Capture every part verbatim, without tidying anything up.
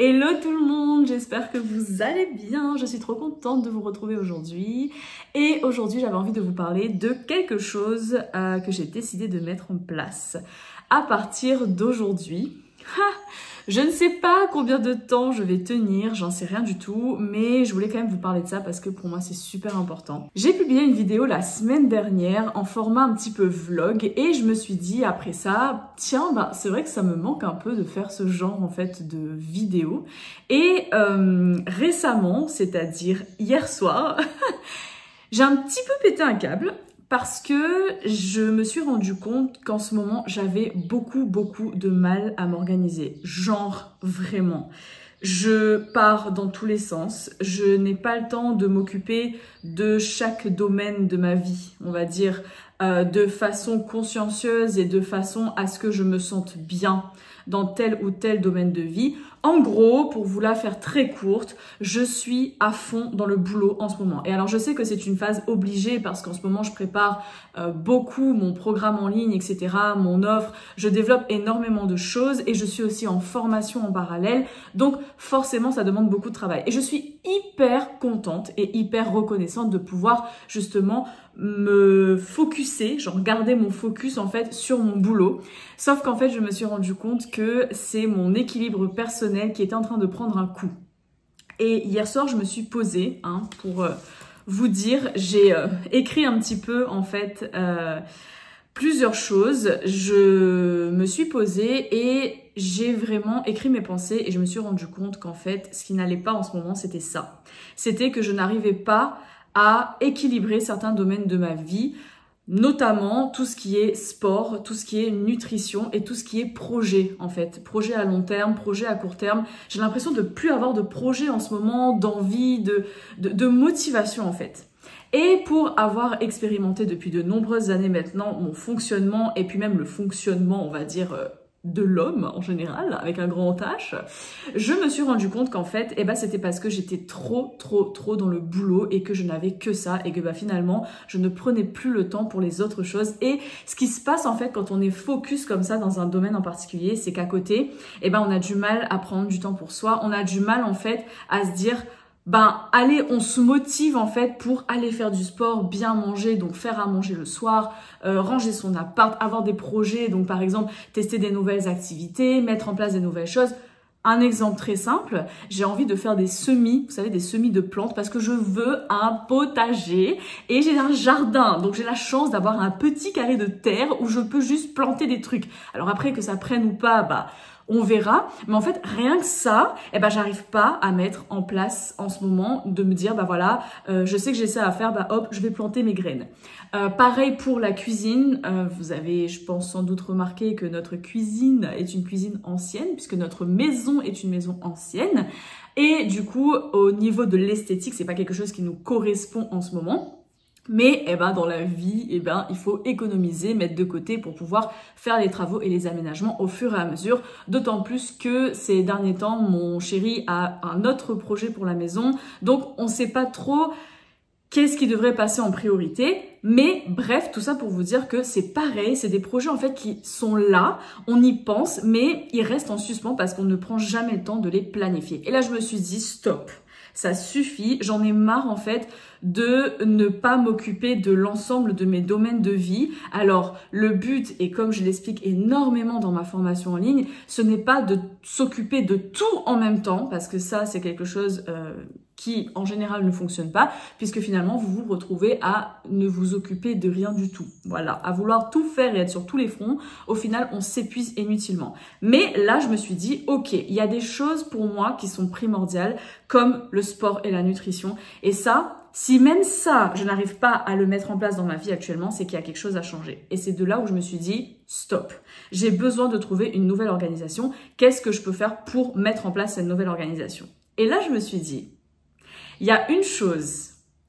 Hello tout le monde, j'espère que vous allez bien, je suis trop contente de vous retrouver aujourd'hui. Et aujourd'hui j'avais envie de vous parler de quelque chose euh, que j'ai décidé de mettre en place à partir d'aujourd'hui. Je ne sais pas combien de temps je vais tenir, j'en sais rien du tout, mais je voulais quand même vous parler de ça parce que pour moi c'est super important. J'ai publié une vidéo la semaine dernière en format un petit peu vlog et je me suis dit après ça, tiens, bah, c'est vrai que ça me manque un peu de faire ce genre en fait de vidéo. Et euh, récemment, c'est-à-dire hier soir, j'ai un petit peu pété un câble. Parce que je me suis rendu compte qu'en ce moment, j'avais beaucoup, beaucoup de mal à m'organiser. Genre, vraiment. Je pars dans tous les sens. Je n'ai pas le temps de m'occuper de chaque domaine de ma vie, on va dire, euh, de façon consciencieuse et de façon à ce que je me sente bien dans tel ou tel domaine de vie. En gros, pour vous la faire très courte, je suis à fond dans le boulot en ce moment. Et alors, je sais que c'est une phase obligée parce qu'en ce moment, je prépare euh, beaucoup mon programme en ligne, et cetera, mon offre. Je développe énormément de choses et je suis aussi en formation en parallèle. Donc, forcément, ça demande beaucoup de travail. Et je suis hyper contente et hyper reconnaissante de pouvoir justement me focuser, genre garder mon focus en fait sur mon boulot. Sauf qu'en fait, je me suis rendu compte que c'est mon équilibre personnel qui était en train de prendre un coup. Et hier soir, je me suis posée hein, pour euh, vous dire, j'ai euh, écrit un petit peu en fait euh, plusieurs choses. Je me suis posée et j'ai vraiment écrit mes pensées et je me suis rendu compte qu'en fait, ce qui n'allait pas en ce moment, c'était ça. C'était que je n'arrivais pas à équilibrer certains domaines de ma vie, notamment tout ce qui est sport, tout ce qui est nutrition et tout ce qui est projet en fait. Projet à long terme, projet à court terme. J'ai l'impression de plus avoir de projet en ce moment, d'envie, de, de, de motivation en fait. Et pour avoir expérimenté depuis de nombreuses années maintenant mon fonctionnement et puis même le fonctionnement, on va dire, euh, de l'homme en général, avec un grand H, je me suis rendu compte qu'en fait, eh ben, c'était parce que j'étais trop, trop, trop dans le boulot et que je n'avais que ça et que bah, finalement, je ne prenais plus le temps pour les autres choses. Et ce qui se passe en fait quand on est focus comme ça dans un domaine en particulier, c'est qu'à côté, eh ben, on a du mal à prendre du temps pour soi, on a du mal en fait à se dire ben allez, on se motive en fait pour aller faire du sport, bien manger, donc faire à manger le soir, euh, ranger son appart, avoir des projets, donc par exemple tester des nouvelles activités, mettre en place des nouvelles choses. Un exemple très simple, j'ai envie de faire des semis, vous savez, des semis de plantes parce que je veux un potager et j'ai un jardin. Donc j'ai la chance d'avoir un petit carré de terre où je peux juste planter des trucs. Alors après que ça prenne ou pas, bah on verra, mais en fait, rien que ça, eh ben, j'arrive pas à mettre en place en ce moment de me dire, bah voilà, euh, je sais que j'ai ça à faire, bah hop, je vais planter mes graines. Euh, pareil pour la cuisine, euh, vous avez, je pense, sans doute remarqué que notre cuisine est une cuisine ancienne, puisque notre maison est une maison ancienne. Et du coup, au niveau de l'esthétique, c'est pas quelque chose qui nous correspond en ce moment. Mais eh ben, dans la vie, eh ben, il faut économiser, mettre de côté pour pouvoir faire les travaux et les aménagements au fur et à mesure. D'autant plus que ces derniers temps, mon chéri a un autre projet pour la maison. Donc, on ne sait pas trop qu'est-ce qui devrait passer en priorité. Mais bref, tout ça pour vous dire que c'est pareil. C'est des projets en fait qui sont là, on y pense, mais ils restent en suspens parce qu'on ne prend jamais le temps de les planifier. Et là, je me suis dit stop. Ça suffit, j'en ai marre en fait de ne pas m'occuper de l'ensemble de mes domaines de vie. Alors le but, et comme je l'explique énormément dans ma formation en ligne, ce n'est pas de s'occuper de tout en même temps, parce que ça c'est quelque chose euh, qui en général ne fonctionne pas, puisque finalement vous vous retrouvez à ne vous occuper de rien du tout. Voilà, à vouloir tout faire et être sur tous les fronts, au final on s'épuise inutilement. Mais là je me suis dit, ok, il y a des choses pour moi qui sont primordiales, comme le sport et la nutrition, et ça, si même ça, je n'arrive pas à le mettre en place dans ma vie actuellement, c'est qu'il y a quelque chose à changer. Et c'est de là où je me suis dit, stop, j'ai besoin de trouver une nouvelle organisation. Qu'est-ce que je peux faire pour mettre en place cette nouvelle organisation? Et là, je me suis dit, il y a une chose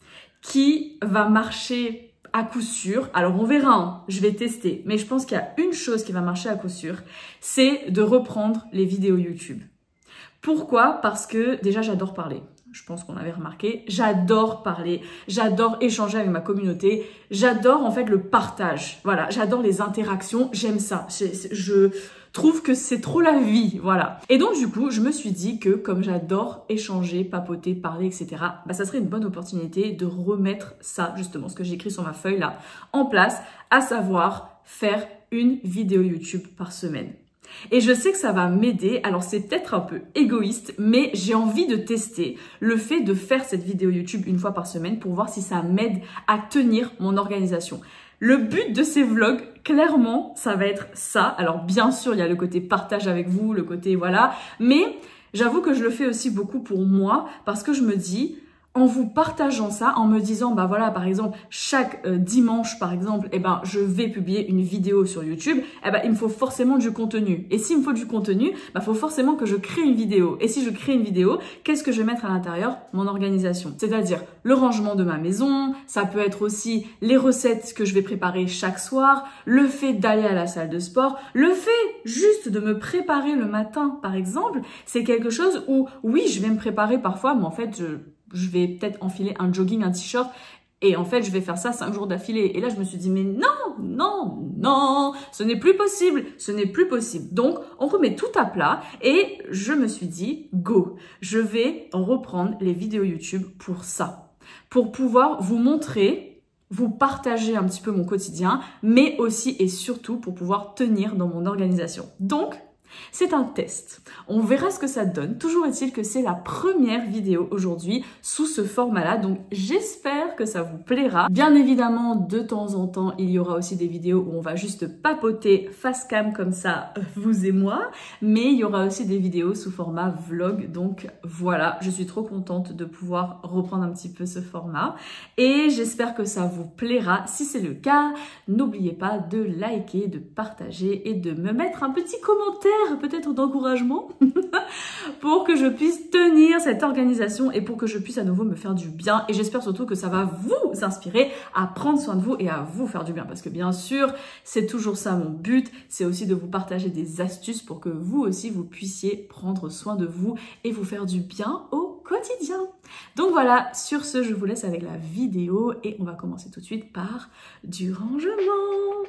qui va marcher à coup sûr. Alors, on verra, hein, je vais tester. Mais je pense qu'il y a une chose qui va marcher à coup sûr, c'est de reprendre les vidéos YouTube. Pourquoi? Parce que déjà, j'adore parler. je pense qu'on avait remarqué, j'adore parler, j'adore échanger avec ma communauté, j'adore en fait le partage, voilà, j'adore les interactions, j'aime ça, je, je trouve que c'est trop la vie, voilà. Et donc du coup, je me suis dit que comme j'adore échanger, papoter, parler, et cetera, bah ça serait une bonne opportunité de remettre ça, justement, ce que j'ai écrit sur ma feuille là, en place, à savoir faire une vidéo YouTube par semaine. Et je sais que ça va m'aider, alors c'est peut-être un peu égoïste, mais j'ai envie de tester le fait de faire cette vidéo YouTube une fois par semaine pour voir si ça m'aide à tenir mon organisation. Le but de ces vlogs, clairement, ça va être ça. Alors bien sûr, il y a le côté partage avec vous, le côté voilà, mais j'avoue que je le fais aussi beaucoup pour moi parce que je me dis, en vous partageant ça, en me disant, bah voilà, par exemple, chaque euh, dimanche, par exemple, eh ben, je vais publier une vidéo sur YouTube, eh ben, il me faut forcément du contenu. Et s'il me faut du contenu, bah, faut forcément que je crée une vidéo. Et si je crée une vidéo, qu'est-ce que je vais mettre à l'intérieur? Mon organisation. C'est-à-dire le rangement de ma maison, ça peut être aussi les recettes que je vais préparer chaque soir, le fait d'aller à la salle de sport, le fait juste de me préparer le matin, par exemple, c'est quelque chose où, oui, je vais me préparer parfois, mais en fait, je... je vais peut-être enfiler un jogging, un t-shirt, et en fait, je vais faire ça cinq jours d'affilée. Et là, je me suis dit, mais non, non, non, ce n'est plus possible, ce n'est plus possible. Donc, on remet tout à plat, et je me suis dit, go, je vais reprendre les vidéos YouTube pour ça, pour pouvoir vous montrer, vous partager un petit peu mon quotidien, mais aussi et surtout pour pouvoir tenir dans mon organisation. Donc, c'est un test. On verra ce que ça donne. Toujours est-il que c'est la première vidéo aujourd'hui sous ce format-là. Donc, j'espère que ça vous plaira. Bien évidemment, de temps en temps, il y aura aussi des vidéos où on va juste papoter face cam comme ça, vous et moi. Mais il y aura aussi des vidéos sous format vlog. Donc, voilà, je suis trop contente de pouvoir reprendre un petit peu ce format. Et j'espère que ça vous plaira. Si c'est le cas, n'oubliez pas de liker, de partager et de me mettre un petit commentaire peut-être d'encouragement pour que je puisse tenir cette organisation et pour que je puisse à nouveau me faire du bien. Et j'espère surtout que ça va vous inspirer à prendre soin de vous et à vous faire du bien. Parce que bien sûr, c'est toujours ça mon but. C'est aussi de vous partager des astuces pour que vous aussi, vous puissiez prendre soin de vous et vous faire du bien au quotidien. Donc voilà, sur ce, je vous laisse avec la vidéo et on va commencer tout de suite par du rangement.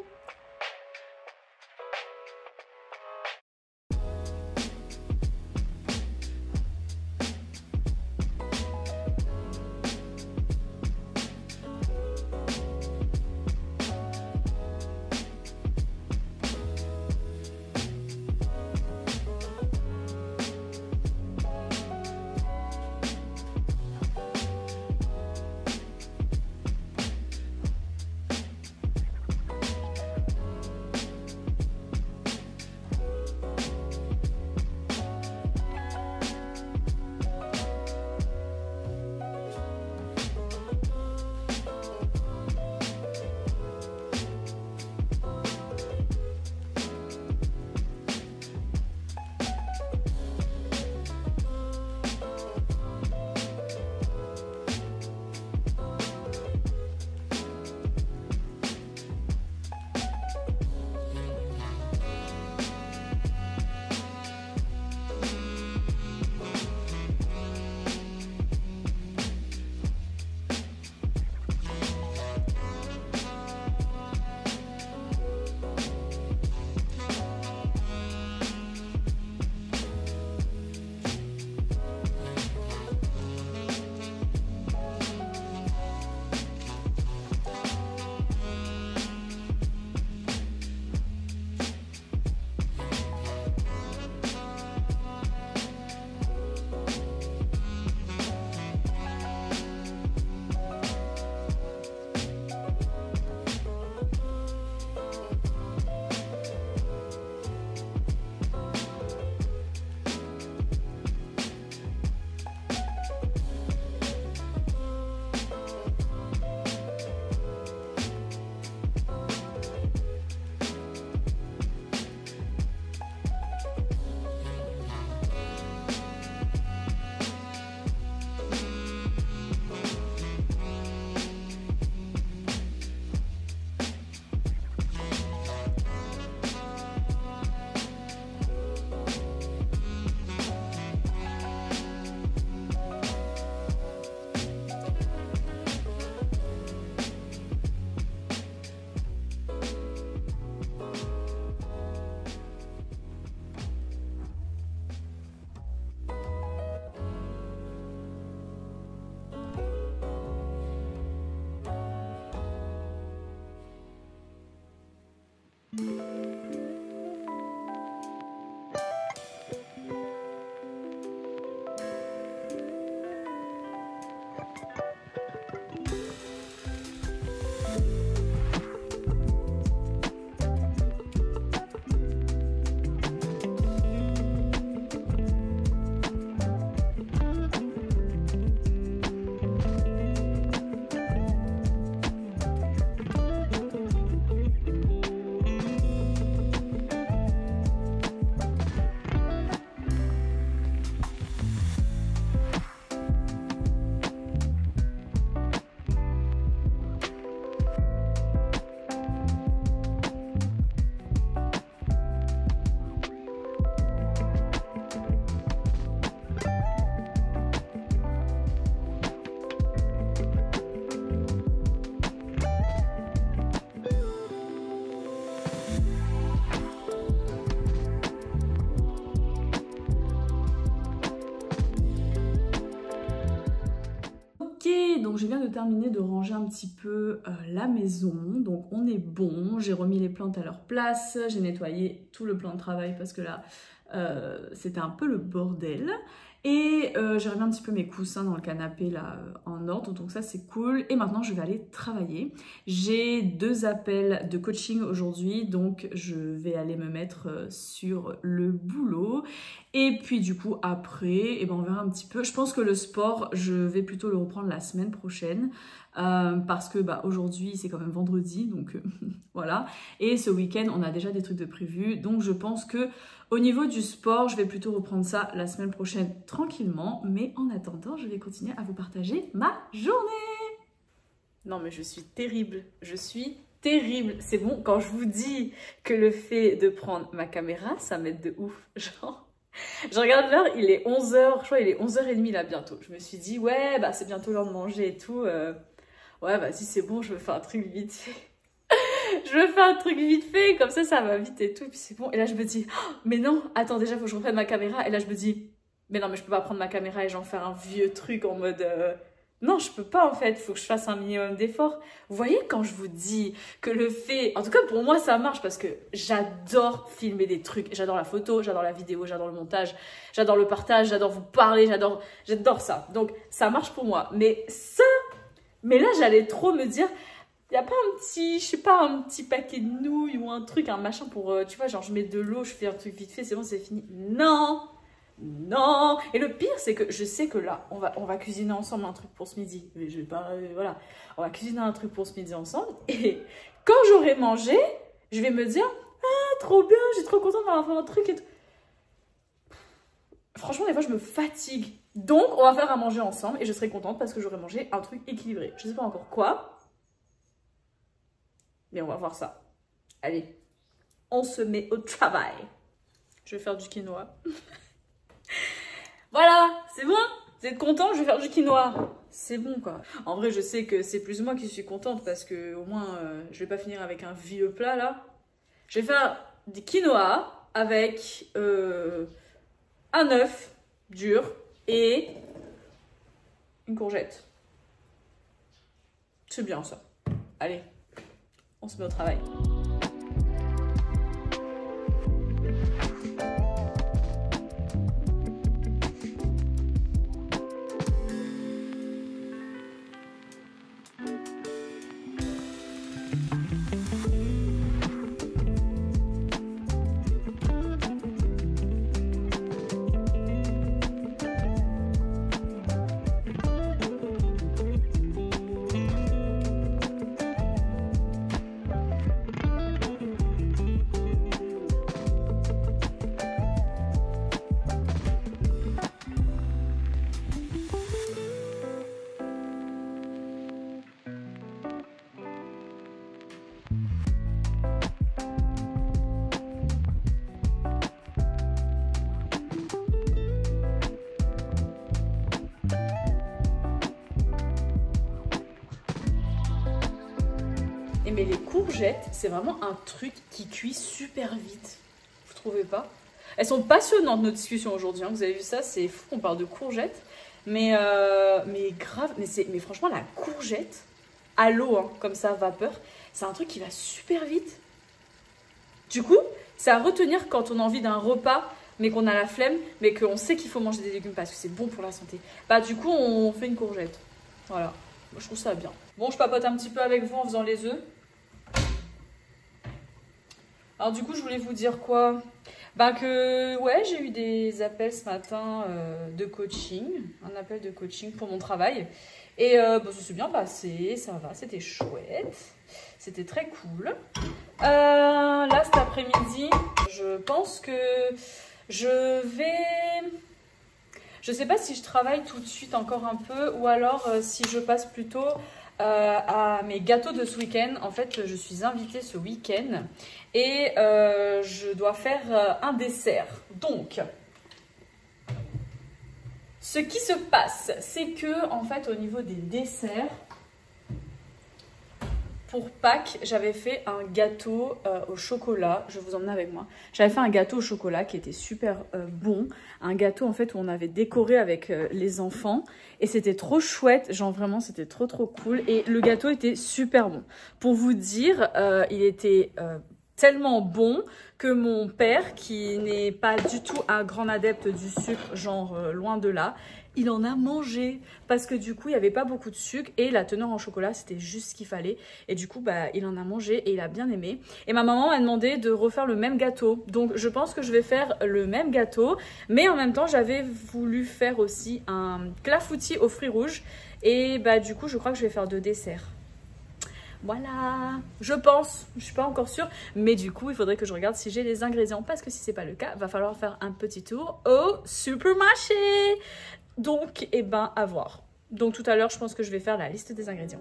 Et donc je viens de terminer de ranger un petit peu euh, la maison, donc on est bon, j'ai remis les plantes à leur place, j'ai nettoyé tout le plan de travail parce que là euh, c'était un peu le bordel. Et euh, j'ai remis un petit peu mes coussins dans le canapé là en ordre, donc ça c'est cool. Et maintenant je vais aller travailler. J'ai deux appels de coaching aujourd'hui, donc je vais aller me mettre sur le boulot. Et puis du coup après, eh ben, on verra un petit peu. Je pense que le sport, je vais plutôt le reprendre la semaine prochaine. Euh, parce que bah, aujourd'hui c'est quand même vendredi, donc euh, voilà. Et ce week-end on a déjà des trucs de prévus, donc je pense que au niveau du sport je vais plutôt reprendre ça la semaine prochaine tranquillement. Mais en attendant je vais continuer à vous partager ma journée. Non mais je suis terrible, je suis terrible. C'est bon, quand je vous dis que le fait de prendre ma caméra ça m'aide de ouf, genre... Je regarde l'heure, il est onze heures, je crois il est onze heures trente là bientôt. Je me suis dit ouais bah c'est bientôt l'heure de manger et tout. Euh... Ouais vas-y c'est bon, je me fais un truc vite fait. Je me fais un truc vite fait, comme ça ça va vite et tout, puis c'est bon. Et là je me dis, oh, mais non, attends déjà faut que je reprenne ma caméra. Et là je me dis, mais non mais je peux pas prendre ma caméra et j'en faire un vieux truc en mode... Euh... Non, je peux pas en fait, il faut que je fasse un minimum d'efforts. Vous voyez quand je vous dis que le fait... En tout cas pour moi ça marche parce que j'adore filmer des trucs. J'adore la photo, j'adore la vidéo, j'adore le montage, j'adore le partage, j'adore vous parler, j'adore j'adore ça. Donc ça marche pour moi. Mais ça... Mais là j'allais trop me dire... Il n'y a pas un petit, je sais pas, un petit paquet de nouilles ou un truc, un machin pour... Euh, tu vois, genre je mets de l'eau, je fais un truc vite fait, c'est bon, c'est fini. Non! Non. Et le pire c'est que je sais que là on va, on va cuisiner ensemble un truc pour ce midi. Mais je vais pas, euh, voilà, on va cuisiner un truc pour ce midi ensemble. Et quand j'aurai mangé, je vais me dire ah trop bien, j'ai trop contente d'avoir fait un truc et tout. Franchement des fois je me fatigue. Donc on va faire à manger ensemble et je serai contente parce que j'aurai mangé un truc équilibré. Je sais pas encore quoi, mais on va voir ça. Allez, on se met au travail. Je vais faire du quinoa. Voilà, c'est bon? Vous êtes contents? Je vais faire du quinoa. C'est bon, quoi. En vrai, je sais que c'est plus moi qui suis contente parce que au moins, euh, je vais pas finir avec un vieux plat, là. Je vais faire du quinoa avec euh, un œuf dur et une courgette. C'est bien, ça. Allez, on se met au travail. Mais les courgettes, c'est vraiment un truc qui cuit super vite. Vous trouvez pas? Elles sont passionnantes nos discussions aujourd'hui. Hein. Vous avez vu ça? C'est fou qu'on parle de courgettes. Mais, euh, mais grave, mais, mais franchement, la courgette à l'eau, hein, comme ça, vapeur, c'est un truc qui va super vite. Du coup, c'est à retenir quand on a envie d'un repas, mais qu'on a la flemme, mais qu'on sait qu'il faut manger des légumes parce que c'est bon pour la santé. Bah du coup, on fait une courgette. Voilà. Moi, je trouve ça bien. Bon, je papote un petit peu avec vous en faisant les œufs. Alors du coup, je voulais vous dire quoi? Bah que ouais, j'ai eu des appels ce matin euh, de coaching, un appel de coaching pour mon travail. Et euh, bah, ça s'est bien passé, ça va, c'était chouette, c'était très cool. Euh, là, cet après-midi, je pense que je vais... Je sais pas si je travaille tout de suite encore un peu ou alors euh, si je passe plutôt... Euh, à mes gâteaux de ce week-end. En fait, je suis invitée ce week-end et euh, je dois faire euh, un dessert. Donc, ce qui se passe, c'est que en fait, au niveau des desserts, pour Pâques, j'avais fait un gâteau euh, au chocolat. Je vais vous emmener avec moi. J'avais fait un gâteau au chocolat qui était super euh, bon. Un gâteau en fait où on avait décoré avec euh, les enfants. Et c'était trop chouette. Genre vraiment, c'était trop trop cool. Et le gâteau était super bon. Pour vous dire, euh, il était... Euh, tellement bon que mon père, qui n'est pas du tout un grand adepte du sucre, genre euh, loin de là, il en a mangé parce que du coup il n'y avait pas beaucoup de sucre et la teneur en chocolat c'était juste ce qu'il fallait et du coup bah il en a mangé et il a bien aimé. Et ma maman m'a demandé de refaire le même gâteau, donc je pense que je vais faire le même gâteau, mais en même temps j'avais voulu faire aussi un clafoutis aux fruits rouges et bah du coup je crois que je vais faire deux desserts. Voilà, je pense, je suis pas encore sûre, mais du coup il faudrait que je regarde si j'ai les ingrédients parce que si c'est pas le cas, va falloir faire un petit tour au supermarché. Donc, eh ben, à voir. Donc tout à l'heure, je pense que je vais faire la liste des ingrédients.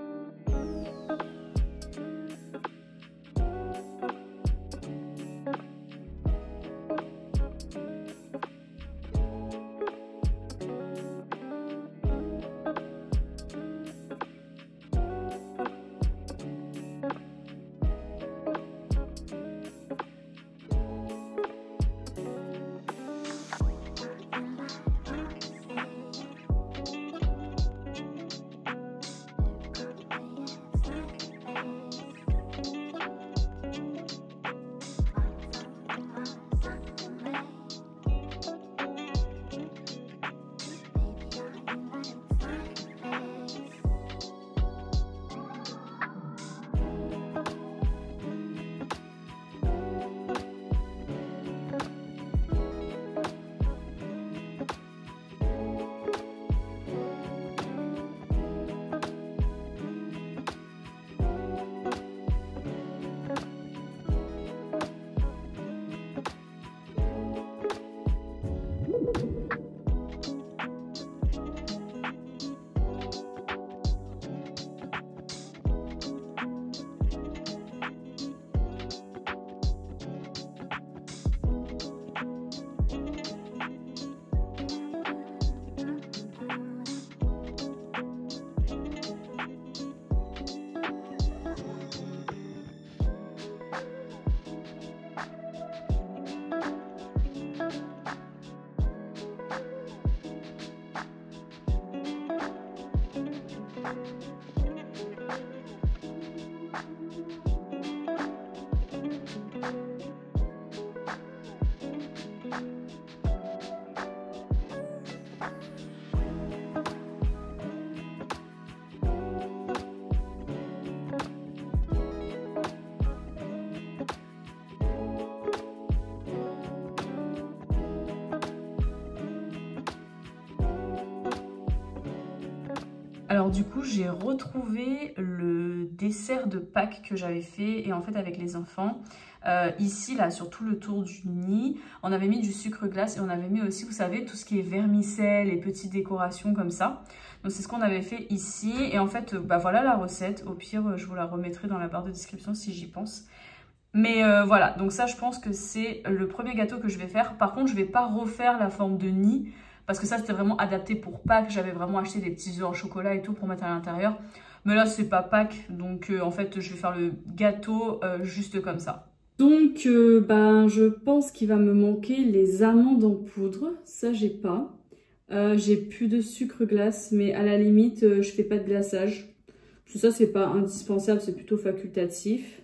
Alors du coup, j'ai retrouvé le dessert de Pâques que j'avais fait et en fait avec les enfants. Euh, ici, là, sur tout le tour du nid, on avait mis du sucre glace et on avait mis aussi, vous savez, tout ce qui est vermicelle et petites décorations comme ça. Donc c'est ce qu'on avait fait ici. Et en fait, bah voilà la recette. Au pire, je vous la remettrai dans la barre de description si j'y pense. Mais euh, voilà, donc ça, je pense que c'est le premier gâteau que je vais faire. Par contre, je vais pas refaire la forme de nid. Parce que ça, c'était vraiment adapté pour Pâques. J'avais vraiment acheté des petits œufs en chocolat et tout pour mettre à l'intérieur. Mais là, c'est pas Pâques. Donc, euh, en fait, je vais faire le gâteau euh, juste comme ça. Donc, euh, ben, je pense qu'il va me manquer les amandes en poudre. Ça, j'ai pas. Euh, j'ai plus de sucre glace. Mais à la limite, euh, je fais pas de glaçage. Tout ça, c'est pas indispensable. C'est plutôt facultatif.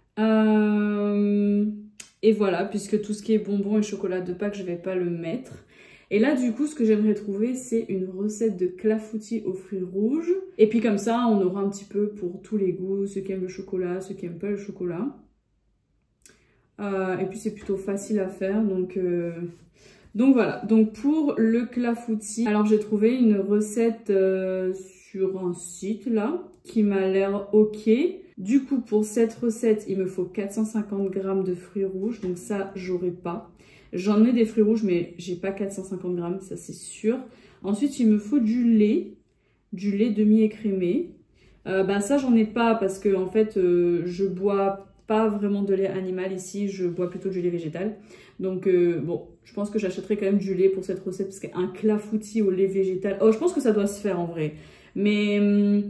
Euh, et voilà, puisque tout ce qui est bonbons et chocolat de Pâques, je vais pas le mettre. Et là, du coup, ce que j'aimerais trouver, c'est une recette de clafoutis aux fruits rouges. Et puis comme ça, on aura un petit peu pour tous les goûts, ceux qui aiment le chocolat, ceux qui n'aiment pas le chocolat. Euh, et puis c'est plutôt facile à faire, donc... Euh... Donc voilà, donc pour le clafoutis, alors j'ai trouvé une recette euh, sur un site là, qui m'a l'air ok. Du coup, pour cette recette, il me faut quatre cent cinquante grammes de fruits rouges, donc ça, j'aurai pas. J'en ai des fruits rouges, mais j'ai pas quatre cent cinquante grammes, ça c'est sûr. Ensuite, il me faut du lait, du lait demi-écrémé. Euh, bah ça, j'en ai pas parce que en fait, euh, je bois pas vraiment de lait animal ici, je bois plutôt du lait végétal. Donc euh, bon, je pense que j'achèterai quand même du lait pour cette recette parce qu'un clafoutis au lait végétal, oh, je pense que ça doit se faire en vrai. Mais hum,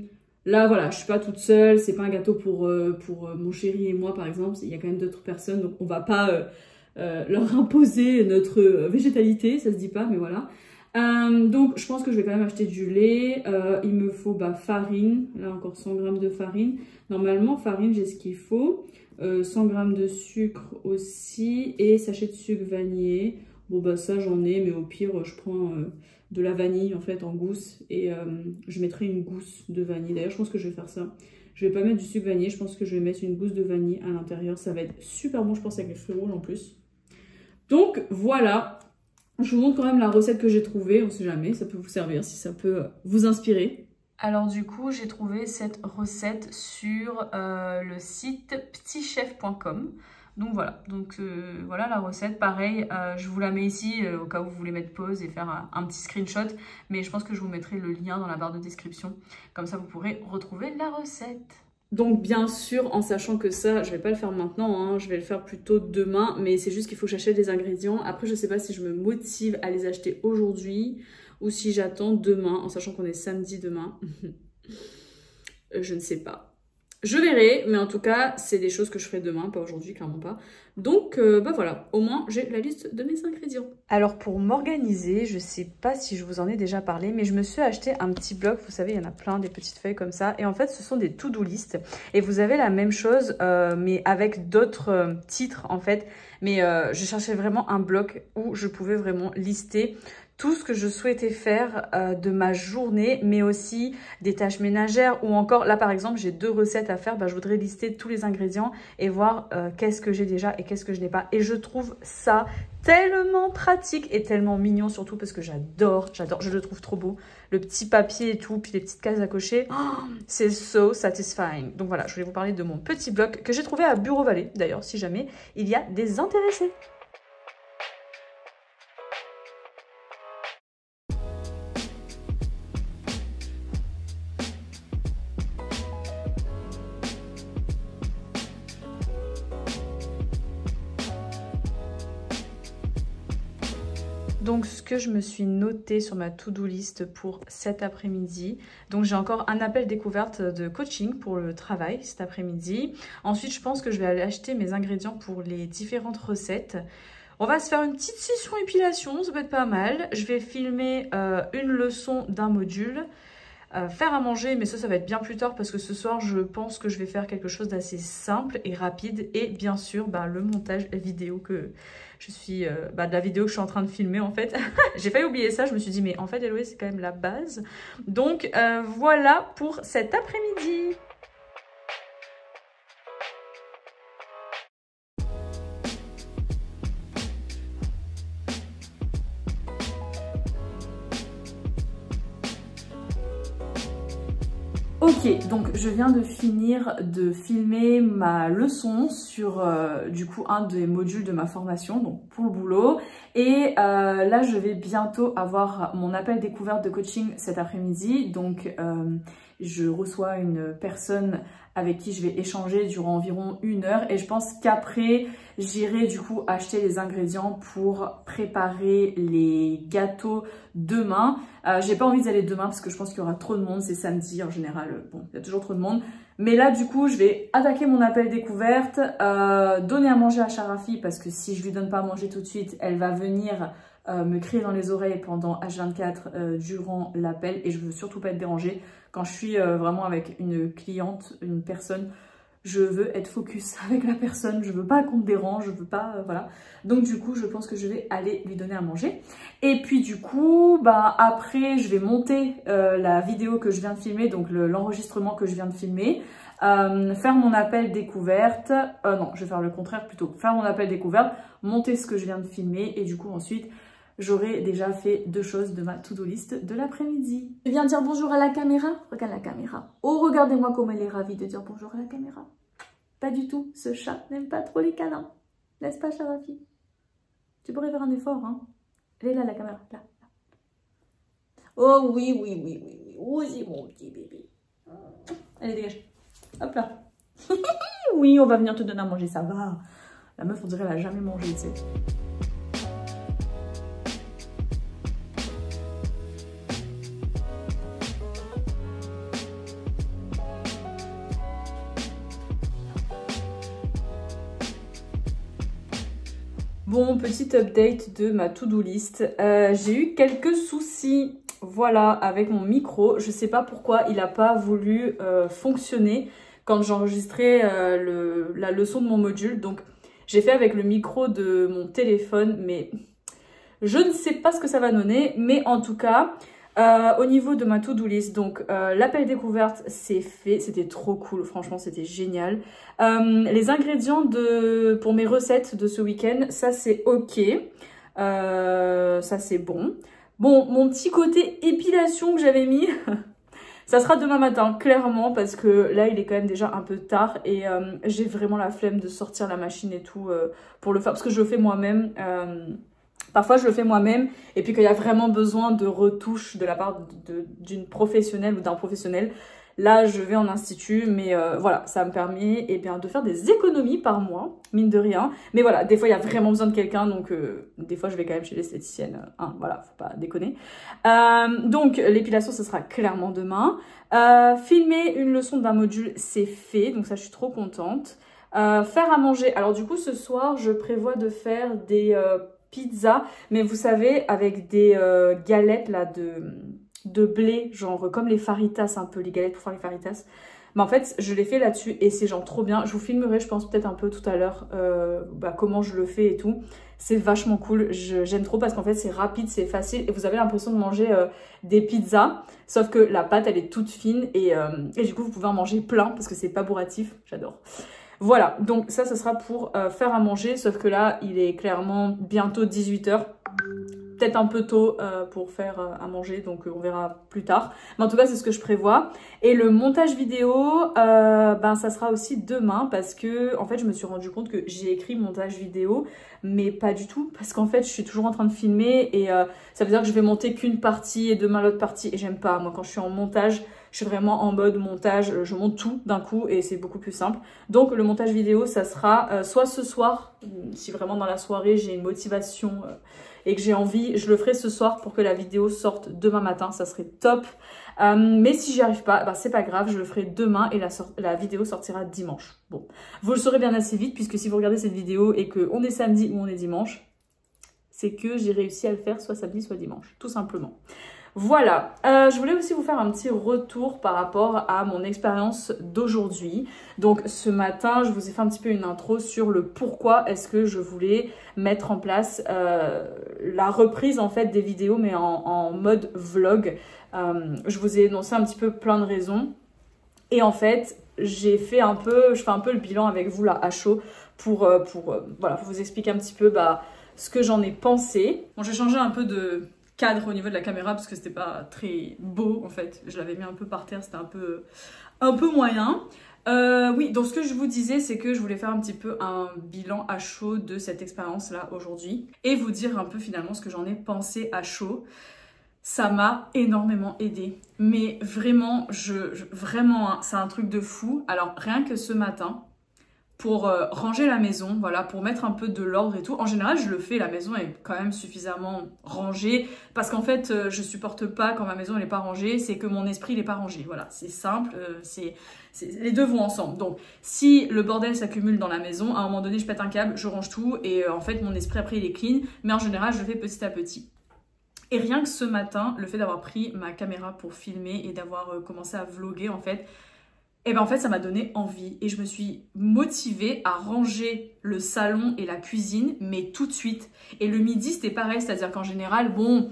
Là, voilà, je suis pas toute seule, c'est pas un gâteau pour, euh, pour euh, mon chéri et moi, par exemple. Il y a quand même d'autres personnes, donc on va pas euh, euh, leur imposer notre végétalité, ça se dit pas, mais voilà. Euh, donc, je pense que je vais quand même acheter du lait. Euh, il me faut bah, farine, là encore cent grammes de farine. Normalement, farine, j'ai ce qu'il faut. Euh, cent grammes de sucre aussi et sachet de sucre vanillé. Bon, bah ça, j'en ai, mais au pire, je prends... Euh, de la vanille en fait en gousse et euh, je mettrai une gousse de vanille. D'ailleurs je pense que je vais faire ça. Je vais pas mettre du sucre vanillé, je pense que je vais mettre une gousse de vanille à l'intérieur. Ça va être super bon je pense avec les fruits rouges en plus. Donc voilà, je vous montre quand même la recette que j'ai trouvée. On sait jamais, ça peut vous servir si ça peut vous inspirer. Alors du coup j'ai trouvé cette recette sur euh, le site petit chef point com. Donc voilà, donc euh, voilà la recette, pareil, euh, je vous la mets ici euh, au cas où vous voulez mettre pause et faire un, un petit screenshot, mais je pense que je vous mettrai le lien dans la barre de description, comme ça vous pourrez retrouver la recette. Donc bien sûr, en sachant que ça, je vais pas le faire maintenant, hein, je vais le faire plutôt demain, mais c'est juste qu'il faut que j'achète des ingrédients. Après je sais pas si je me motive à les acheter aujourd'hui ou si j'attends demain, en sachant qu'on est samedi demain. Je ne sais pas. Je verrai, mais en tout cas, c'est des choses que je ferai demain, pas aujourd'hui, clairement pas. Donc, euh, bah voilà, au moins, j'ai la liste de mes ingrédients. Alors, pour m'organiser, je sais pas si je vous en ai déjà parlé, mais je me suis acheté un petit bloc. Vous savez, il y en a plein, des petites feuilles comme ça. Et en fait, ce sont des to-do list. Et vous avez la même chose, euh, mais avec d'autres euh, titres, en fait. Mais euh, je cherchais vraiment un bloc où je pouvais vraiment lister tout ce que je souhaitais faire euh, de ma journée, mais aussi des tâches ménagères ou encore, là par exemple, j'ai deux recettes à faire, bah, je voudrais lister tous les ingrédients et voir euh, qu'est-ce que j'ai déjà et qu'est-ce que je n'ai pas. Et je trouve ça tellement pratique et tellement mignon, surtout parce que j'adore, j'adore, je le trouve trop beau. Le petit papier et tout, puis les petites cases à cocher, oh, c'est so satisfying. Donc voilà, je voulais vous parler de mon petit bloc que j'ai trouvé à Bureau Vallée, d'ailleurs, si jamais il y a des intéressés. Donc, ce que je me suis noté sur ma to-do list pour cet après-midi. Donc, j'ai encore un appel découverte de coaching pour le travail cet après-midi. Ensuite, je pense que je vais aller acheter mes ingrédients pour les différentes recettes. On va se faire une petite session épilation, ça peut être pas mal. Je vais filmer euh, une leçon d'un module. Euh, faire à manger, mais ça, ça va être bien plus tard parce que ce soir, je pense que je vais faire quelque chose d'assez simple et rapide. Et bien sûr, bah, le montage vidéo que je suis... Euh, bah, de la vidéo que je suis en train de filmer, en fait. J'ai failli oublier ça, je me suis dit, mais en fait, Héloïse, c'est quand même la base. Donc, euh, voilà pour cet après-midi. Ok, donc je viens de finir de filmer ma leçon sur euh, du coup un des modules de ma formation, donc pour le boulot. Et euh, là, je vais bientôt avoir mon appel découverte de coaching cet après-midi. Donc euh, je reçois une personne avec qui je vais échanger durant environ une heure. Et je pense qu'après, j'irai du coup acheter les ingrédients pour préparer les gâteaux demain. Euh, j'ai pas envie d'y aller demain parce que je pense qu'il y aura trop de monde, c'est samedi en général, bon, il y a toujours trop de monde. Mais là, du coup, je vais attaquer mon appel découverte, euh, donner à manger à Sharafi parce que si je lui donne pas à manger tout de suite, elle va venir euh, me crier dans les oreilles pendant H vingt-quatre euh, durant l'appel et je veux surtout pas être dérangée. Quand je suis euh, vraiment avec une cliente, une personne, je veux être focus avec la personne, je veux pas qu'on me dérange, je veux pas, euh, voilà. Donc du coup, je pense que je vais aller lui donner à manger. Et puis du coup, bah après, je vais monter euh, la vidéo que je viens de filmer, donc l'enregistrement que je viens de filmer, euh, faire mon appel découverte, euh, non, je vais faire le contraire plutôt, faire mon appel découverte, monter ce que je viens de filmer et du coup ensuite, j'aurai déjà fait deux choses de ma to-do list de l'après-midi. Je viens dire bonjour à la caméra. Regarde la caméra. Oh, regardez-moi comme elle est ravie de dire bonjour à la caméra. Pas du tout. Ce chat n'aime pas trop les câlins. N'est-ce pas, Sharafi? Tu pourrais faire un effort, hein? Elle est là, la caméra. Là, là. Oh oui, oui, oui, oui, oui. Oui, mon petit bébé. Allez, dégage. Hop là. Oui, on va venir te donner à manger, ça va. La meuf, on dirait, elle a jamais mangé, tu sais. Bon, petit update de ma to-do list. Euh, j'ai eu quelques soucis, voilà, avec mon micro. Je sais pas pourquoi il n'a pas voulu euh, fonctionner quand j'enregistrais euh, le, la leçon de mon module. Donc, j'ai fait avec le micro de mon téléphone, mais je ne sais pas ce que ça va donner. Mais en tout cas, euh, au niveau de ma to-do list, donc euh, l'appel découverte, c'est fait. C'était trop cool, franchement, c'était génial. Euh, les ingrédients de, pour mes recettes de ce week-end, ça c'est ok. Euh, ça c'est bon. Bon, mon petit côté épilation que j'avais mis... Ça sera demain matin, clairement, parce que là, il est quand même déjà un peu tard et euh, j'ai vraiment la flemme de sortir la machine et tout euh, pour le faire, parce que je le fais moi-même. Euh, parfois, je le fais moi-même et puis qu'il y a vraiment besoin de retouches de la part d'une professionnelle ou d'un professionnel, là, je vais en institut, mais euh, voilà, ça me permet eh bien, de faire des économies par mois, mine de rien. Mais voilà, des fois, il y a vraiment besoin de quelqu'un, donc euh, des fois, je vais quand même chez l'esthéticienne. Hein, voilà, faut pas déconner. Euh, donc, l'épilation, ce sera clairement demain. Euh, filmer une leçon d'un module, c'est fait, donc ça, je suis trop contente. Euh, faire à manger. Alors, du coup, ce soir, je prévois de faire des euh, pizzas, mais vous savez, avec des euh, galettes, là, de... de blé, genre comme les faritas un peu, les galettes pour faire les faritas. Mais en fait, je l'ai fait là-dessus et c'est genre trop bien. Je vous filmerai, je pense, peut-être un peu tout à l'heure euh, bah, comment je le fais et tout. C'est vachement cool, j'aime trop parce qu'en fait, c'est rapide, c'est facile et vous avez l'impression de manger euh, des pizzas. Sauf que la pâte, elle est toute fine et, euh, et du coup, vous pouvez en manger plein parce que c'est pas bourratif. J'adore. Voilà, donc ça, ça sera pour euh, faire à manger. Sauf que là, il est clairement bientôt dix-huit heures. Peut-être un peu tôt euh, pour faire euh, à manger, donc euh, on verra plus tard. Mais en tout cas, c'est ce que je prévois. Et le montage vidéo, euh, ben ça sera aussi demain parce que en fait, je me suis rendu compte que j'ai écrit montage vidéo, mais pas du tout parce qu'en fait, je suis toujours en train de filmer et euh, ça veut dire que je vais monter qu'une partie et demain l'autre partie. Et j'aime pas. Moi, quand je suis en montage, je suis vraiment en mode montage. Je monte tout d'un coup et c'est beaucoup plus simple. Donc, le montage vidéo, ça sera euh, soit ce soir, si vraiment dans la soirée j'ai une motivation. Euh, et que j'ai envie, je le ferai ce soir pour que la vidéo sorte demain matin, ça serait top. Euh, mais si j'y arrive pas, bah c'est pas grave, je le ferai demain et la, la vidéo sortira dimanche. Bon, vous le saurez bien assez vite puisque si vous regardez cette vidéo et qu'on est samedi ou on est dimanche, c'est que j'ai réussi à le faire soit samedi soit dimanche, tout simplement. Voilà, euh, je voulais aussi vous faire un petit retour par rapport à mon expérience d'aujourd'hui. Donc ce matin, je vous ai fait un petit peu une intro sur le pourquoi est-ce que je voulais mettre en place euh, la reprise en fait des vidéos mais en, en mode vlog. Euh, je vous ai énoncé un petit peu plein de raisons et en fait j'ai fait un peu, je fais un peu le bilan avec vous là à chaud pour, euh, pour, euh, voilà, pour vous expliquer un petit peu bah, ce que j'en ai pensé. Bon, j'ai changé un peu de cadre au niveau de la caméra parce que c'était pas très beau en fait, je l'avais mis un peu par terre, c'était un peu un peu moyen. Euh, oui, donc ce que je vous disais c'est que je voulais faire un petit peu un bilan à chaud de cette expérience là aujourd'hui et vous dire un peu finalement ce que j'en ai pensé à chaud. Ça m'a énormément aidé, mais vraiment, je, je vraiment hein, c'est un truc de fou. Alors rien que ce matin, pour euh, ranger la maison, voilà, pour mettre un peu de l'ordre et tout. En général, je le fais, la maison est quand même suffisamment rangée parce qu'en fait, euh, je supporte pas quand ma maison n'est pas rangée, c'est que mon esprit n'est pas rangé. Voilà, c'est simple, euh, c'est les deux vont ensemble. Donc, si le bordel s'accumule dans la maison, à un moment donné, je pète un câble, je range tout et euh, en fait, mon esprit après, il est clean. Mais en général, je le fais petit à petit. Et rien que ce matin, le fait d'avoir pris ma caméra pour filmer et d'avoir euh, commencé à vlogger, en fait, et bien en fait ça m'a donné envie et je me suis motivée à ranger le salon et la cuisine mais tout de suite. Et le midi c'était pareil, c'est-à-dire qu'en général bon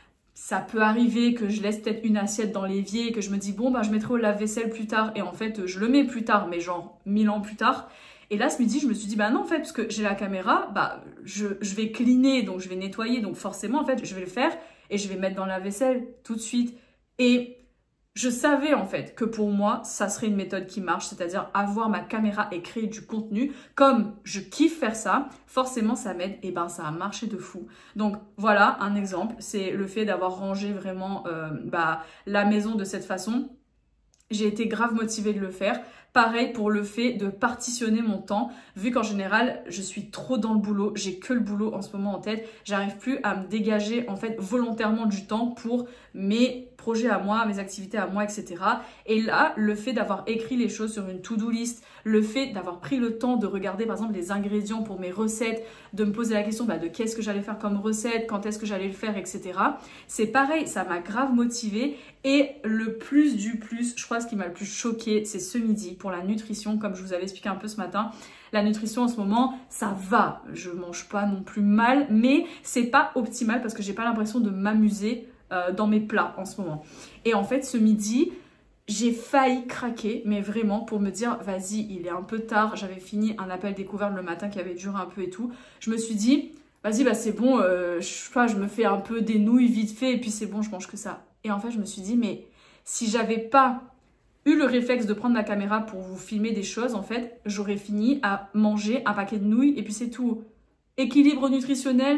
ça peut arriver que je laisse peut-être une assiette dans l'évier et que je me dis bon bah je mettrai au lave-vaisselle plus tard et en fait je le mets plus tard mais genre mille ans plus tard. Et là ce midi je me suis dit bah non en fait parce que j'ai la caméra bah je, je vais cleaner donc je vais nettoyer donc forcément en fait je vais le faire et je vais mettre dans la vaisselle tout de suite. Et je savais en fait que pour moi, ça serait une méthode qui marche, c'est-à-dire avoir ma caméra et créer du contenu. Comme je kiffe faire ça, forcément ça m'aide et ben ça a marché de fou. Donc voilà un exemple, c'est le fait d'avoir rangé vraiment euh, bah, la maison de cette façon. J'ai été grave motivée de le faire. Pareil pour le fait de partitionner mon temps, vu qu'en général, je suis trop dans le boulot, j'ai que le boulot en ce moment en tête, j'arrive plus à me dégager en fait volontairement du temps pour mes projets à moi, mes activités à moi, et cetera. Et là, le fait d'avoir écrit les choses sur une to-do list, le fait d'avoir pris le temps de regarder par exemple les ingrédients pour mes recettes, de me poser la question bah, de qu'est-ce que j'allais faire comme recette, quand est-ce que j'allais le faire, et cetera. C'est pareil, ça m'a grave motivée. Et le plus du plus, je crois ce qui m'a le plus choqué, c'est ce midi pour la nutrition, comme je vous avais expliqué un peu ce matin. La nutrition en ce moment, ça va, je mange pas non plus mal, mais c'est pas optimal parce que j'ai pas l'impression de m'amuser euh, dans mes plats en ce moment. Et en fait, ce midi, j'ai failli craquer, mais vraiment pour me dire, vas-y, il est un peu tard. J'avais fini un appel découverte le matin qui avait duré un peu et tout. Je me suis dit, vas-y, bah c'est bon, euh, je sais pas, je me fais un peu des nouilles vite fait et puis c'est bon, je mange que ça. Et en fait, je me suis dit, mais si j'avais pas eu le réflexe de prendre ma caméra pour vous filmer des choses, en fait, j'aurais fini à manger un paquet de nouilles et puis c'est tout. Équilibre nutritionnel,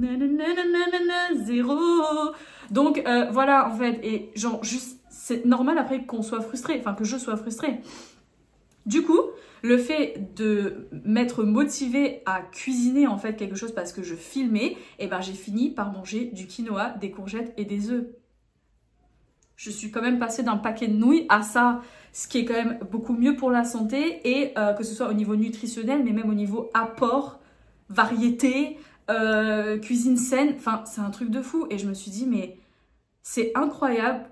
nanana, zéro. Donc euh, voilà, en fait, et genre, juste, c'est normal après qu'on soit frustré, enfin que je sois frustrée. Du coup, le fait de m'être motivée à cuisiner en fait quelque chose parce que je filmais, et ben j'ai fini par manger du quinoa, des courgettes et des œufs. Je suis quand même passée d'un paquet de nouilles à ça, ce qui est quand même beaucoup mieux pour la santé et euh, que ce soit au niveau nutritionnel, mais même au niveau apport, variété, euh, cuisine saine. Enfin, c'est un truc de fou. Et je me suis dit, mais c'est incroyable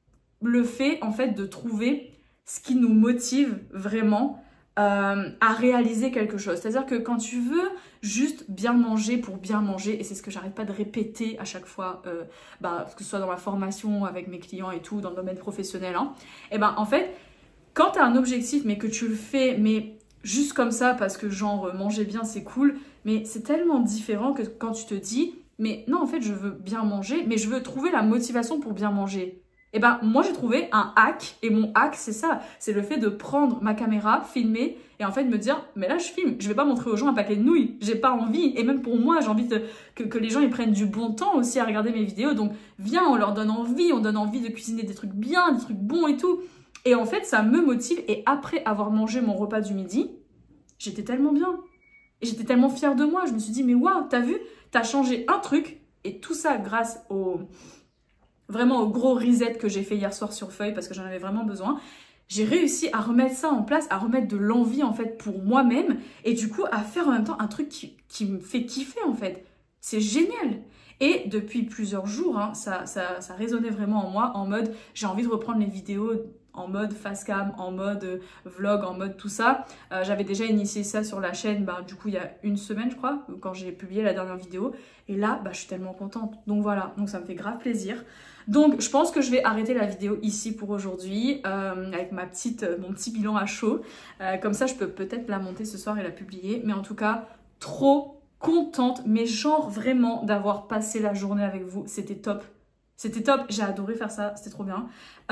le fait en fait de trouver ce qui nous motive vraiment euh, à réaliser quelque chose. C'est-à-dire que quand tu veux juste bien manger pour bien manger, et c'est ce que j'arrête pas de répéter à chaque fois, euh, bah, que ce soit dans ma formation avec mes clients et tout, dans le domaine professionnel, hein, et ben en fait, quand tu as un objectif mais que tu le fais, mais juste comme ça parce que genre manger bien c'est cool, mais c'est tellement différent que quand tu te dis, mais non en fait je veux bien manger, mais je veux trouver la motivation pour bien manger. Et ben moi j'ai trouvé un hack, et mon hack c'est ça, c'est le fait de prendre ma caméra, filmer et en fait me dire mais là je filme, je vais pas montrer aux gens un paquet de nouilles, j'ai pas envie, et même pour moi j'ai envie de, que, que les gens ils prennent du bon temps aussi à regarder mes vidéos, donc viens on leur donne envie, on donne envie de cuisiner des trucs bien, des trucs bons et tout, et en fait ça me motive. Et après avoir mangé mon repas du midi, j'étais tellement bien et j'étais tellement fière de moi, je me suis dit mais waouh, t'as vu, t'as changé un truc, et tout ça grâce au vraiment au gros reset que j'ai fait hier soir sur feuille parce que j'en avais vraiment besoin. J'ai réussi à remettre ça en place, à remettre de l'envie en fait pour moi-même, et du coup à faire en même temps un truc qui, qui me fait kiffer en fait. C'est génial. Et depuis plusieurs jours, hein, ça, ça, ça résonnait vraiment en moi, en mode j'ai envie de reprendre les vidéos en mode face cam, en mode euh, vlog, en mode tout ça. Euh, J'avais déjà initié ça sur la chaîne, bah, du coup il y a une semaine je crois, quand j'ai publié la dernière vidéo. Et là, bah, je suis tellement contente. Donc voilà, donc ça me fait grave plaisir. Donc je pense que je vais arrêter la vidéo ici pour aujourd'hui, euh, avec ma petite, euh, mon petit bilan à chaud. Euh, comme ça je peux peut-être la monter ce soir et la publier. Mais en tout cas, trop contente, mais genre vraiment d'avoir passé la journée avec vous. C'était top. C'était top, j'ai adoré faire ça, c'était trop bien.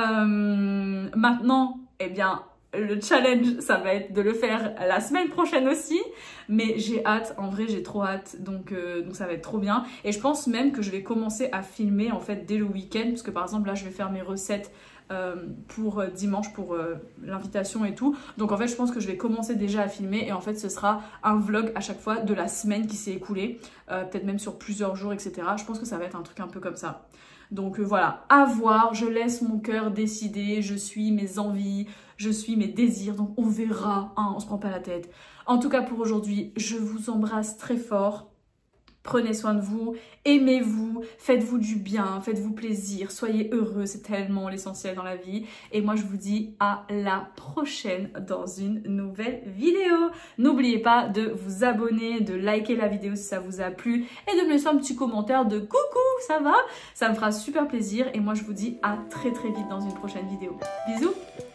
Euh, maintenant, eh bien, le challenge, ça va être de le faire la semaine prochaine aussi. Mais j'ai hâte, en vrai, j'ai trop hâte. Donc, euh, donc ça va être trop bien. Et je pense même que je vais commencer à filmer, en fait, dès le week-end. Parce que, par exemple, là, je vais faire mes recettes euh, pour dimanche, pour euh, l'invitation et tout. Donc, en fait, je pense que je vais commencer déjà à filmer. Et en fait, ce sera un vlog à chaque fois de la semaine qui s'est écoulée. Euh, peut-être même sur plusieurs jours, et cetera. Je pense que ça va être un truc un peu comme ça. Donc euh, voilà, à voir, je laisse mon cœur décider, je suis mes envies, je suis mes désirs, donc on verra, hein, on se prend pas la tête. En tout cas pour aujourd'hui, je vous embrasse très fort. Prenez soin de vous, aimez-vous, faites-vous du bien, faites-vous plaisir, soyez heureux, c'est tellement l'essentiel dans la vie. Et moi je vous dis à la prochaine dans une nouvelle vidéo. N'oubliez pas de vous abonner, de liker la vidéo si ça vous a plu et de me laisser un petit commentaire de coucou, ça va? Ça me fera super plaisir et moi je vous dis à très très vite dans une prochaine vidéo. Bisous!